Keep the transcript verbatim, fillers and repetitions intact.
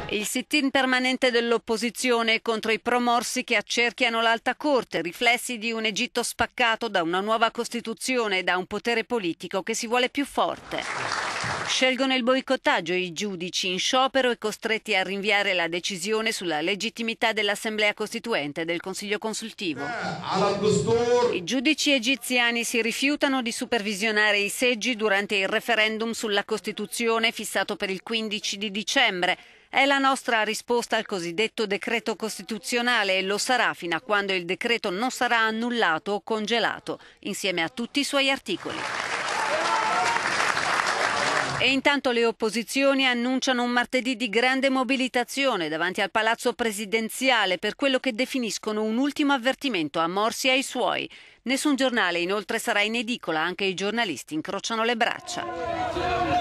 Il sit-in permanente dell'opposizione contro i promorsi che accerchiano l'Alta Corte, riflessi di un Egitto spaccato da una nuova Costituzione e da un potere politico che si vuole più forte. Scelgono il boicottaggio i giudici in sciopero e costretti a rinviare la decisione sulla legittimità dell'Assemblea Costituente e del Consiglio Consultivo. I giudici egiziani si rifiutano di supervisionare i seggi durante il referendum sulla Costituzione fissato per il quindici di dicembre. È la nostra risposta al cosiddetto decreto costituzionale e lo sarà fino a quando il decreto non sarà annullato o congelato, insieme a tutti i suoi articoli. E intanto le opposizioni annunciano un martedì di grande mobilitazione davanti al Palazzo Presidenziale per quello che definiscono un ultimo avvertimento a Morsi e ai suoi. Nessun giornale inoltre sarà in edicola, anche i giornalisti incrociano le braccia.